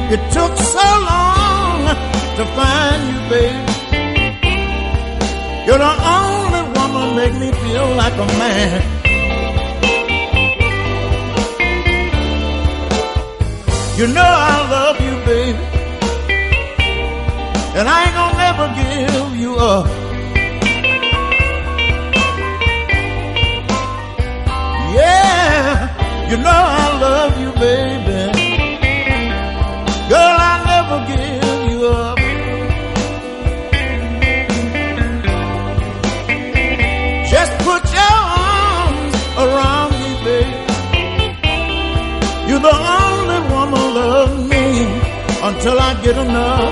It took so long to find you, baby. You're the only woman make me feel like a man. You know I love you, baby, and I ain't gonna never give you up. Yeah, you know I love you, baby. Girl, I'll never give you up. Just put your arms around me, baby. You're the only woman love me until I get enough.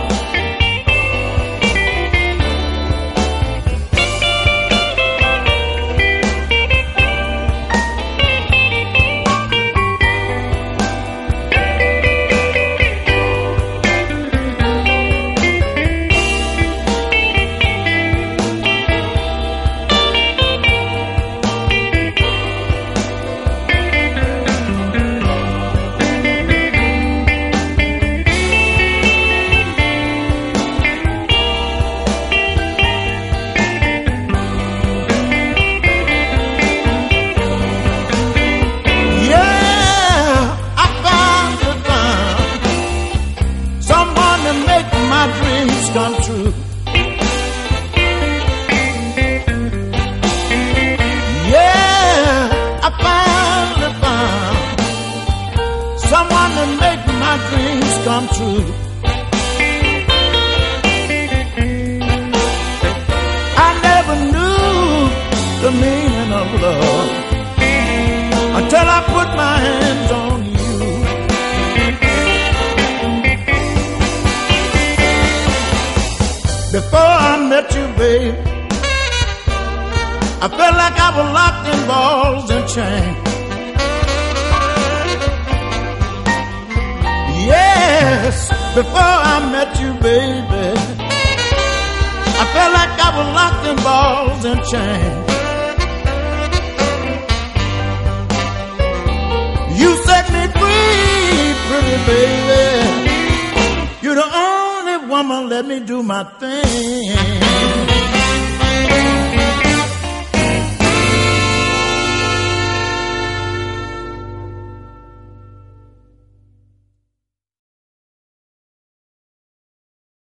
Come true. Yeah, I finally found someone to make my dreams come true. I never knew the meaning of love until I put my hands on you. Before I met you, babe, I felt like I was locked in balls and chains. Yes, before I met you, baby, I felt like I was locked in balls and chains. You set me free, pretty baby. You're the only woman, let me do my thing.